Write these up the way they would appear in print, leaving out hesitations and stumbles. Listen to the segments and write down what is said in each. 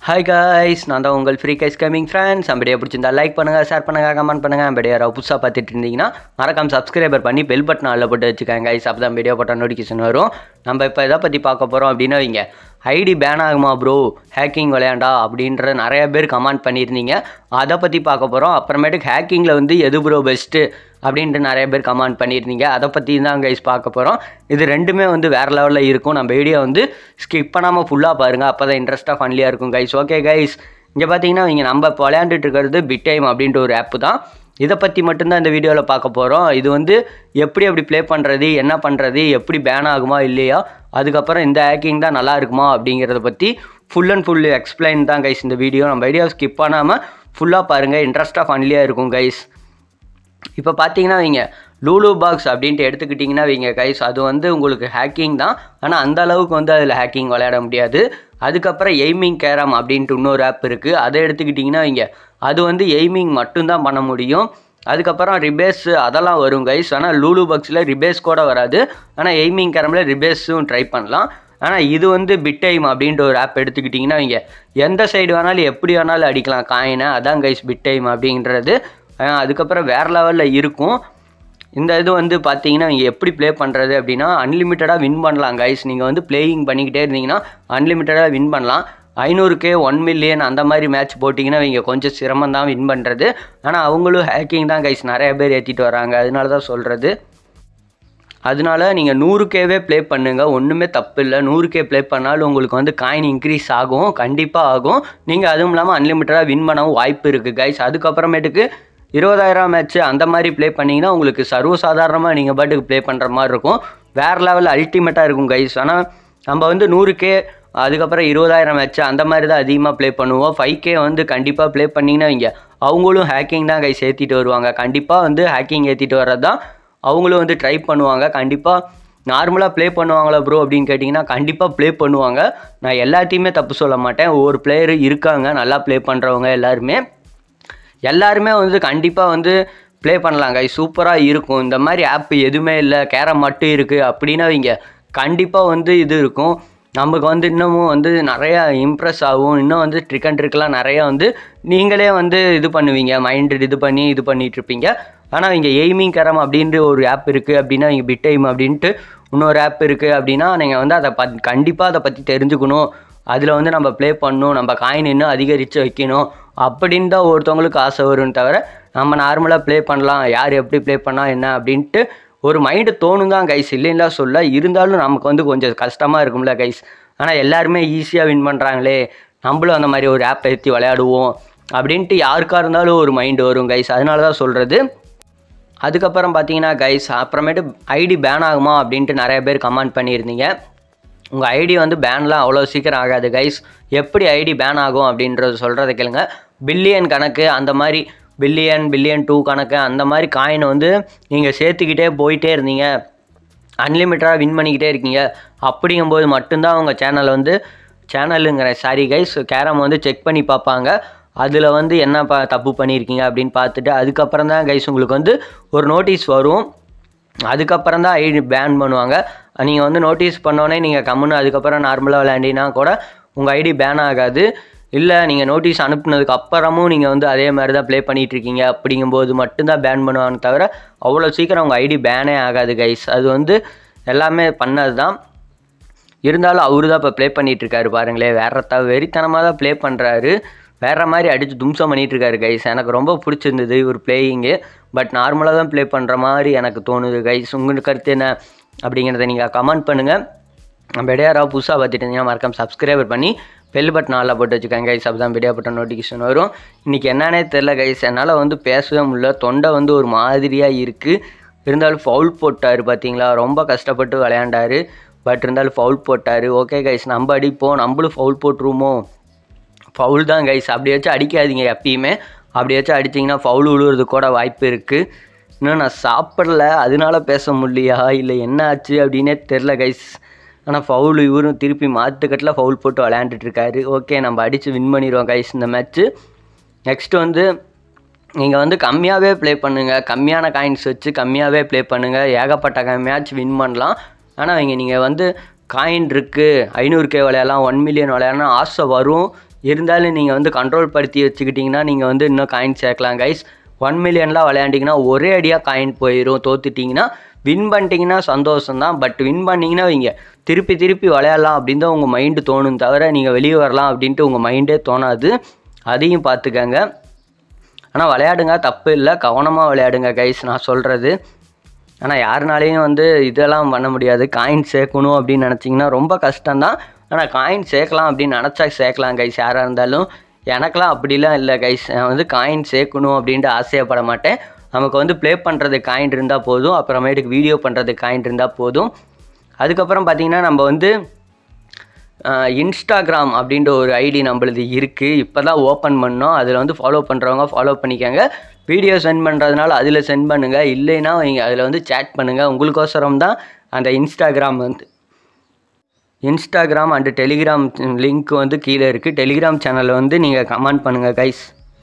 Hi guys, நான் தான் உங்கள் ஃப்ரீ கைஸ் கமிங் ஃப்ரெண்ட்ஸ். நம்ம வீடியோ பிடிச்சிருந்தா லைக் பண்ணுங்கள், ஷேர் பண்ணுங்கள், கமெண்ட் பண்ணுங்கள். நம்ம வீடியோ புதுசாக பார்த்துட்டு இருந்தீங்கன்னா மறக்காம சப்ஸ்கிரைபர் பண்ணி பெல் பட்டன் அதில் போட்டு வச்சுக்கோங்க கைஸ். அப்போ தான் வீடியோ போட்டால் நோட்டிஃபிகேஷன் வரும். நம்ம இப்போ எதை பற்றி பார்க்க போகிறோம் அப்படின்னா வைங்க, ஐடி பேன் ஆகுமா ப்ரோ, ஹேக்கிங் விளையாண்டா அப்படின்ற நிறைய பேர் கமெண்ட் பண்ணியிருந்தீங்க. அதை பற்றி பார்க்க போகிறோம். அப்புறமேட்டுக்கு ஹேக்கிங்கில் வந்து எது ப்ரோ பெஸ்ட்டு அப்படின்ட்டு நிறைய பேர் கமெண்ட் பண்ணியிருந்தீங்க. அதை பற்றி தான் கைஸ் பார்க்க போகிறோம். இது ரெண்டுமே வந்து வேறு லெவலில் இருக்கும். நம்ம வீடியோ வந்து ஸ்கிப் பண்ணாமல் ஃபுல்லாக பாருங்கள், அப்போ தான் இன்ட்ரெஸ்ட்டாக ஃபன்லியாக இருக்கும் கைஸ். ஓகே கைஸ், இங்கே பார்த்தீங்கன்னா இங்கே நம்ம இப்போ விளையாண்டுட்டு இருக்கிறது BitAim அப்படின்ற ஒரு ஆப்பு தான். இதை பற்றி மட்டும்தான் இந்த வீடியோவில் பார்க்க போகிறோம். இது வந்து எப்படி ப்ளே பண்ணுறது, என்ன பண்ணுறது, எப்படி பேன் ஆகுமா இல்லையா, அதுக்கப்புறம் இந்த ஹேக்கிங் தான் நல்லா இருக்குமா அப்படிங்கிறத பற்றி ஃபுல் அண்ட் ஃபுல் எக்ஸ்பிளைன் தான் கைஸ் இந்த வீடியோ. நம்ம வீடியோ ஸ்கிப் பண்ணாமல் ஃபுல்லாக பாருங்கள், இன்ட்ரெஸ்ட்டாக ஃபன்லியாக இருக்கும் கைஸ். இப்போ பார்த்தீங்கன்னா வைங்க, லூலு பாக்ஸ் அப்படின்ட்டு எடுத்துக்கிட்டிங்கன்னா வைங்க கைஸ், அது வந்து உங்களுக்கு ஹேக்கிங் தான். ஆனால் அந்த அளவுக்கு வந்து அதில் ஹேக்கிங் விளையாட முடியாது. அதுக்கப்புறம் எய்மிங் கேரம் அப்படின்ட்டு இன்னொரு ஆப் இருக்குது. அதை எடுத்துக்கிட்டிங்கன்னா வைங்க, அது வந்து எய்மிங் மட்டும்தான் பண்ண முடியும். அதுக்கப்புறம் ரிபேஸ் அதெல்லாம் வரும் கைஸ். ஆனால் லூலு பாக்ஸில் ரிபேஸ் கூட வராது. ஆனால் எய்மிங் கேரமில் ரிபேஸும் ட்ரை பண்ணலாம். ஆனால் இது வந்து BitAim அப்படின்ற ஒரு ஆப் எடுத்துக்கிட்டிங்கன்னா வைங்க, எந்த சைடு வேணாலும் எப்படி வேணாலும் அடிக்கலாம் காயினை. அதான் கைஸ் BitAim அப்படின்றது. அதுக்கப்புறம் வேறு லெவலில் இருக்கும். இந்த இது வந்து பார்த்தீங்கன்னா நீங்கள் எப்படி ப்ளே பண்ணுறது அப்படின்னா, அன்லிமிட்டடாக வின் பண்ணலாம் கைஸ். நீங்கள் வந்து பிளேயிங் பண்ணிக்கிட்டே இருந்தீங்கன்னா அன்லிமிட்டடாக வின் பண்ணலாம். 500K 1 மில்லியன் அந்த மாதிரி மேட்ச் போட்டிங்கன்னா இங்கே கொஞ்சம் சிரமம் தான் வின் பண்ணுறது. ஆனால் அவங்களும் ஹேக்கிங் தான் கைஸ், நிறைய பேர் ஏற்றிட்டு வராங்க. அதனால தான் சொல்கிறது. அதனால நீங்கள் 100Kவே ப்ளே பண்ணுங்கள், ஒன்றுமே தப்பு இல்லை. 100K ப்ளே பண்ணாலும் உங்களுக்கு வந்து காயின் இன்க்ரீஸ் ஆகும், கண்டிப்பாக ஆகும். நீங்கள் அதுவும் இல்லாமல் அன்லிமிட்டடாக வின் பண்ணவும் வாய்ப்பு இருக்குது கைஸ். அதுக்கப்புறமேட்டுக்கு 20,000 மேட்ச்சு அந்த மாதிரி ப்ளே பண்ணிங்கன்னா உங்களுக்கு சர்வசாதாரணமாக நீங்கள் பாட்டுக்கு ப்ளே பண்ணுற மாதிரி இருக்கும். வேறு லெவலில் அல்டிமேட்டாக இருக்கும் கைஸ். ஆனால் நம்ம வந்து 100K அதுக்கப்புறம் 20,000 மேட்ச்சு அந்த மாதிரி தான் அதிகமாக ப்ளே பண்ணுவோம். 5K வந்து கண்டிப்பாக ப்ளே பண்ணிங்கன்னா இங்கே அவங்களும் ஹேக்கிங் தான் கைஸ் ஏற்றிட்டு வருவாங்க. கண்டிப்பாக வந்து ஹேக்கிங் ஏற்றிட்டு வர்றது தான் அவங்களும் வந்து ட்ரை பண்ணுவாங்க. கண்டிப்பாக நார்மலாக ப்ளே பண்ணுவாங்களா ப்ரோ அப்படின்னு கேட்டிங்கன்னா கண்டிப்பாக ப்ளே பண்ணுவாங்க. நான் எல்லாத்தையுமே தப்பு சொல்ல மாட்டேன். ஒவ்வொரு பிளேயரு இருக்காங்க நல்லா ப்ளே பண்ணுறவங்க. எல்லாருமே வந்து கண்டிப்பாக வந்து ப்ளே பண்ணலாம் கைஸ், சூப்பராக இருக்கும். இந்த மாதிரி ஆப் எதுவுமே இல்லை, கேரம் மட்டும் இருக்குது அப்படின்னா இங்கே கண்டிப்பாக வந்து இது இருக்கும். நமக்கு வந்து இன்னமும் வந்து நிறையா இம்ப்ரெஸ் ஆகும். இன்னும் வந்து ட்ரிக் அண்ட் ட்ரிக்லாம் நிறையா வந்து நீங்களே வந்து இது பண்ணுவீங்க, மைண்டு இது பண்ணிகிட்ருப்பீங்க. ஆனால் இங்கே எய்மிங் கேரம் அப்படின்ற ஒரு ஆப் இருக்குது அப்படின்னா, இங்கே BitAim அப்படின்ட்டு இன்னொரு ஆப் இருக்குது அப்படின்னா, நீங்கள் வந்து அதை கண்டிப்பாக அதை பற்றி தெரிஞ்சுக்கணும். அதில் வந்து நம்ம ப்ளே பண்ணணும், நம்ம காயின் இன்னும் அதிகரித்து வைக்கணும் அப்படின்னு தான் ஒருத்தவங்களுக்கு ஆசை வரும்னு தவிர, நம்ம நார்மலாக ப்ளே பண்ணலாம், யார் எப்படி ப்ளே பண்ணால் என்ன அப்படின்ட்டு ஒரு மைண்டு தோணும் தான் கைஸ், இல்லைன்னா சொல்ல. இருந்தாலும் நமக்கு வந்து கொஞ்சம் கஷ்டமாக இருக்கும்ல கைஸ். ஆனால் எல்லாருமே ஈஸியாக வின் பண்ணுறாங்களே, நம்மளும் அந்த மாதிரி ஒரு ஆப் ஏற்றி விளையாடுவோம் அப்படின்ட்டு யாருக்காக இருந்தாலும் ஒரு மைண்டு வரும் கைஸ். அதனால தான் சொல்கிறது. அதுக்கப்புறம் பார்த்தீங்கன்னா கைஸ், அப்புறமேட்டு ஐடி பேன் ஆகுமா அப்படின்ட்டு நிறைய பேர் கமெண்ட் பண்ணியிருந்தீங்க. உங்கள் ஐடி வந்து பேன்லாம் அவ்வளோ சீக்கிரம் ஆகாது கைஸ். எப்படி ஐடி பேன் ஆகும் அப்படின்றது சொல்கிறத கேளுங்க. பில்லியன் கணக்கு அந்த மாதிரி, பில்லியன் 2 கணக்கு அந்த மாதிரி காயினை வந்து நீங்கள் சேர்த்துக்கிட்டே போயிட்டே இருந்தீங்க, அன்லிமிட்டடாக வின் பண்ணிக்கிட்டே இருக்கீங்க. அப்படிங்கும்போது மட்டும்தான் உங்கள் சேனல் வந்து சாரி கைஸ், கேரம் வந்து செக் பண்ணி பார்ப்பாங்க. அதில் வந்து என்ன தப்பு பண்ணியிருக்கீங்க அப்படின்னு பார்த்துட்டு அதுக்கப்புறம் தான் கைஸ் உங்களுக்கு வந்து ஒரு நோட்டீஸ் வரும். அதுக்கப்புறம் தான் ஐடி பேன் பண்ணுவாங்க. நீங்கள் வந்து நோட்டீஸ் பண்ணோன்னே நீங்கள் கம்முன்னு அதுக்கப்புறம் நார்மலாக விளையாண்டினா கூட உங்கள் ஐடி பேன் ஆகாது. இல்லை நீங்கள் நோட்டீஸ் அனுப்புனதுக்கு அப்புறமும் நீங்கள் வந்து அதே மாதிரி தான் ப்ளே பண்ணிகிட்ருக்கீங்க அப்படிங்கும்போது மட்டும்தான் பேன் பண்ணுவாங்க தவிர அவ்வளோ சீக்கிரம் உங்கள் ஐடி பேனே ஆகாது கைஸ். அது வந்து எல்லாமே பண்ணது தான். இருந்தாலும் அவரு தான் இப்போ ப்ளே பண்ணிகிட்ருக்காரு பாருங்களேன், வெறித்தனமாக தான் ப்ளே பண்ணுறாரு. வேறு மாதிரி அடித்து தும்சம் பண்ணிகிட்ருக்காரு கைஸ். எனக்கு ரொம்ப பிடிச்சிருந்தது இவர் பிளேயிங்கு. பட் நார்மலாக தான் ப்ளே பண்ணுற மாதிரி எனக்கு தோணுது கைஸ். உங்களுக்கு கருத்து என்ன அப்படிங்கிறத நீங்கள் கமெண்ட் பண்ணுங்கள். நம்ம வீடியோ புதுசாக பார்த்துட்டு இருந்தீங்கன்னா மறக்காம சப்ஸ்கிரைபர் பண்ணி பெல் பட்டன் நல்லா போட்டு வச்சுக்கோங்க கைஸ். அப்போ தான் வீடியோ பட்டன் நோட்டிஃபிகேஷன் வரும். இன்றைக்கி என்னன்னே தெரில கைஸ், என்னால் வந்து பேசவே முடியல, தொண்டை வந்து ஒரு மாதிரியாக இருக்குது. இருந்தாலும் ஃபவுல் போட்டார் பார்த்தீங்களா, ரொம்ப கஷ்டப்பட்டு விளையாண்டார். பட் இருந்தாலும் ஃபவுல் போட்டார். ஓகே கைஸ், நம்ம அடிப்போம், நம்மளும் ஃபவுல் போட்டுருவோமோ. ஃபவுல் தான் கைஸ், அப்படி வச்சு அடிக்காதீங்க எப்பயுமே. அப்படி வச்சு அடிச்சிங்கன்னா ஃபவுல் விழுவுறது கூட வாய்ப்பு இருக்குது. இன்னும் நான் சாப்பிடல, அதனால பேச முடியலையா இல்லை என்ன ஆச்சு அப்படின்னே தெரில கைஸ். ஆனால் ஃபவுல் இவரும் திருப்பி மாற்றுக்கட்டில் ஃபவுல் போட்டு விளையாண்டுட்ருக்காரு. ஓகே, நம்ம அடித்து வின் பண்ணிடுவோம் கைஸ் இந்த மேட்ச்சு. நெக்ஸ்ட்டு வந்து நீங்கள் வந்து கம்மியாகவே ப்ளே பண்ணுங்கள், கம்மியான காயின்ஸ் வச்சு கம்மியாகவே ப்ளே பண்ணுங்கள். ஏகப்பட்ட மேட்ச் வின் பண்ணலாம். ஆனால் நீங்கள் வந்து காயின் இருக்குது, 500K விளையாடலாம், 1 மில்லியன் விளையாடலாம் ஆசை வரும். இருந்தாலும் நீங்கள் வந்து கண்ட்ரோல் படுத்தி வச்சுக்கிட்டிங்கன்னா நீங்கள் வந்து இன்னும் காயின் சேர்க்கலாம் கைஸ். 1 மில்லியன்லாம் விளையாண்டிங்கன்னா ஒரே அடியாக காயின் போயிடும். தோத்துட்டிங்கன்னா வின் பண்ணிட்டீங்கன்னா சந்தோஷம்தான். பட் வின் பண்ணிங்கன்னா வைங்க திருப்பி திருப்பி விளையாடலாம் அப்படின்னு தான் உங்கள் மைண்டு தோணும் தவிர நீங்கள் வெளியே வரலாம் அப்படின்ட்டு உங்கள் மைண்டே தோணாது. அதையும் பார்த்துக்கங்க. ஆனால் விளையாடுங்க, தப்பு இல்லை, கவனமாக விளையாடுங்க கைஸ் நான் சொல்கிறது. ஆனால் யாருனாலையும் வந்து இதெல்லாம் பண்ண முடியாது. காயின் சேர்க்கணும் அப்படின்னு நினச்சிங்கன்னா ரொம்ப கஷ்டம்தான். ஆனால் காயின் சேர்க்கலாம் அப்படின்னு நினச்சா சேர்க்கலாம் கைஸ் யாராக இருந்தாலும். எனக்கெலாம் அப்படிலாம் இல்லை கைஸ். நான் வந்து காயின் சேர்க்கணும் அப்படின்ட்டு ஆசையப்பட மாட்டேன். நமக்கு வந்து ப்ளே பண்ணுறதுக்கு காயின் இருந்தால் போதும், அப்புறமேட்டுக்கு வீடியோ பண்ணுறதுக்கு காயின் இருந்தால் போதும். அதுக்கப்புறம் பார்த்திங்கன்னா நம்ம வந்து இன்ஸ்டாகிராம் அப்படின்ற ஒரு ஐடி நம்மளுது இருக்குது. இப்போ தான் ஓப்பன் பண்ணோம். அதில் வந்து ஃபாலோ பண்ணுறவங்க ஃபாலோ பண்ணிக்கோங்க. வீடியோ சென்ட் பண்ணுறதுனால அதில் சென்ட் பண்ணுங்கள், இல்லைன்னா நீங்கள் அதில் வந்து சேட் பண்ணுங்கள். உங்களுக்கோசரம் தான் அந்த இன்ஸ்டாகிராம் அண்டு டெலிகிராம் லிங்க் வந்து கீழே இருக்குது. டெலிகிராம் சேனலில் வந்து நீங்கள் கமெண்ட் பண்ணுங்கள் கைஸ்.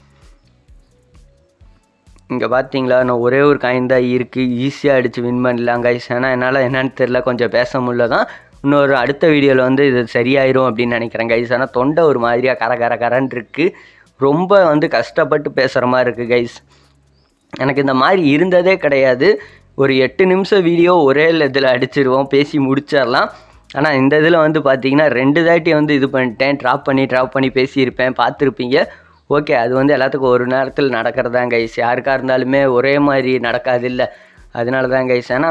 இங்கே பார்த்தீங்களா, நான் ஒரே ஒரு காயின் தான் இருக்குது. ஈஸியாக அடித்து வின் பண்ணலாம் கைஸ். ஏன்னா என்னால் என்னன்னு தெரில, கொஞ்சம் பேச முடியல தான். இன்னொரு அடுத்த வீடியோவில் வந்து இது சரியாயிரும் அப்படின்னு நினைக்கிறேன் கைஸ். ஆனால் தொண்டை ஒரு மாதிரியாக கரன்னு இருக்குது. ரொம்ப வந்து கஷ்டப்பட்டு பேசுகிற மாதிரி இருக்குது கைஸ். எனக்கு இந்த மாதிரி இருந்ததே கிடையாது. ஒரு 8 நிமிஷம் வீடியோ ஒரே இதில் அடிச்சிருவோம், பேசி முடிச்சிடலாம். ஆனால் இந்த இதில் வந்து பார்த்தீங்கன்னா 2 தாட்டி வந்து இது பண்ணிட்டேன். ட்ராப் பண்ணி பேசியிருப்பேன், பார்த்துருப்பீங்க. ஓகே, அது வந்து எல்லாத்துக்கும் ஒரு நேரத்தில் நடக்கிறதான் கைஸ். யாருக்காக இருந்தாலுமே ஒரே மாதிரி நடக்காது இல்லை, அதனால தான் கைஸ். ஏன்னா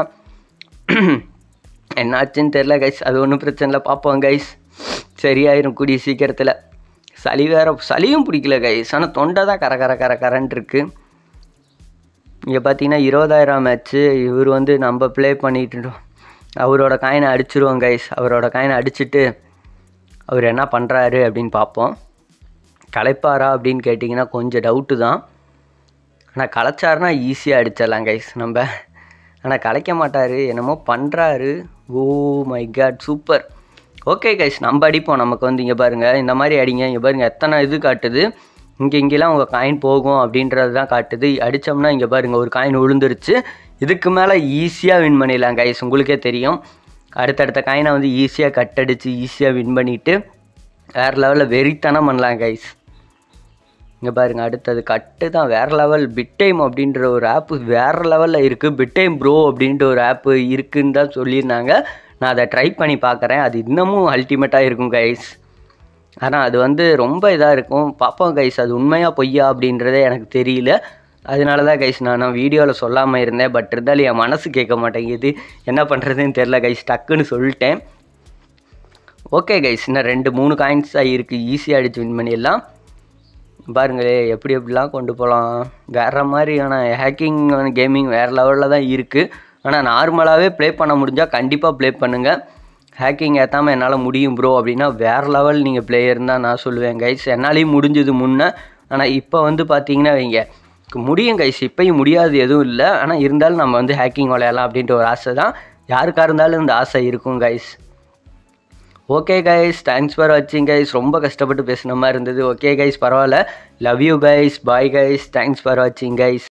என்னாச்சுன்னு தெரில கைஸ். அது ஒன்றும் பிரச்சனை இல்லை, பார்ப்போம் கைஸ். சரியாயிரும் கூடிய சீக்கிரத்தில். சளியும் பிடிக்கல கைஸ். ஆனால் தொண்டை தான் கரன்னு இருக்குது. இங்கே பார்த்தீங்கன்னா 20,000 மேட்ச்சு. இவர் வந்து நம்ம ப்ளே பண்ணிட்டுட்டோம். அவரோட காயினை அடிச்சிருவோம் கைஸ். அவரோட காயினை அடிச்சுட்டு அவர் என்ன பண்ணுறாரு அப்படின்னு பார்ப்போம். கலைப்பாரா அப்படின்னு கேட்டிங்கன்னா கொஞ்சம் டவுட்டு தான். ஆனால் கலைச்சாருன்னா ஈஸியாக அடிச்சிடலாம் கைஸ் நம்ம. ஆனால் கலைக்க மாட்டார், என்னமோ பண்ணுறாரு. Oh my god, super. Okay guys, நம்ம அடிப்போம். நமக்கு வந்து இங்கே பாருங்கள், இந்த மாதிரி அடிங்க. இங்கே பாருங்கள் எத்தனை இது காட்டுது. இங்கெல்லாம் உங்கள் காயின் போகும் அப்படின்றது தான் காட்டுது. அடித்தோம்னா இங்கே பாருங்கள் ஒரு காயின் விழுந்துருச்சு. இதுக்கு மேலே ஈஸியாக வின் பண்ணிடலாம் கைஸ். உங்களுக்கே தெரியும், அடுத்தடுத்த காயினை வந்து ஈஸியாக கட்டடிச்சு ஈஸியாக வின் பண்ணிவிட்டு வேறு லெவலில் வெறித்தனம் பண்ணலாம் கைஸ். இங்கே பாருங்கள், அடுத்தது கட்டு தான் வேறு லெவல். BitAim அப்படின்ற ஒரு ஆப்பு வேறு லெவலில் இருக்குது. BitAim ப்ரோ அப்படின்ற ஒரு ஆப்பு இருக்குதுன்னு தான் சொல்லியிருந்தாங்க. நான் அதை ட்ரை பண்ணி பார்க்குறேன். அது இன்னமும் அல்டிமேட்டாக இருக்கும் கைஸ். ஆனால் அது வந்து ரொம்ப இதாக இருக்கும். பார்ப்போம் கைஸ், அது உண்மையாக பொய்யா அப்படின்றதே எனக்கு தெரியல. அதனால தான் கைஸ் நான் வீடியோவில் சொல்லாமல் இருந்தேன். பட் இருந்தாலும் என் மனசு கேட்க மாட்டேங்குது, என்ன பண்ணுறதுன்னு தெரில கைஸ். டக்குன்னு சொல்லிட்டேன். ஓகே கைஸ், இன்னும் 2-3 காயின்ஸ் தான் இருக்குது. ஈஸியாக அடித்து வின் பண்ணிடலாம். பாருங்களே எப்படிலாம் கொண்டு போகலாம். வேறு மாதிரியான ஹேக்கிங் கேமிங் வேறு லெவலில் தான் இருக்குது. ஆனால் நார்மலாகவே ப்ளே பண்ண முடிஞ்சால் கண்டிப்பாக ப்ளே பண்ணுங்கள். ஹேக்கிங் ஏற்றாமல் என்னால் முடியும் ப்ரோ அப்படின்னா வேறு லெவல் நீங்கள் பிளேயர் தான் நான் சொல்லுவேன் கைஸ். என்னாலையும் முடிஞ்சது முன்னே. ஆனால் இப்போ வந்து பார்த்தீங்கன்னா வைங்க முடியும் கைஸ். இப்போயும் முடியாது எதுவும் இல்லை. ஆனால் இருந்தாலும் நம்ம வந்து ஹேக்கிங் விளையாடலாம் அப்படின்ற ஒரு ஆசை தான். யாருக்காக இருந்தாலும் இந்த ஆசை இருக்கும் guys. Okay guys, thanks for வாட்சிங் கைஸ். ரொம்ப கஷ்டப்பட்டு பேசின மாதிரி இருந்தது. ஓகே கைஸ், பரவாயில்ல. Love you guys. Bye guys. Thanks for வாட்சிங் கைஸ்.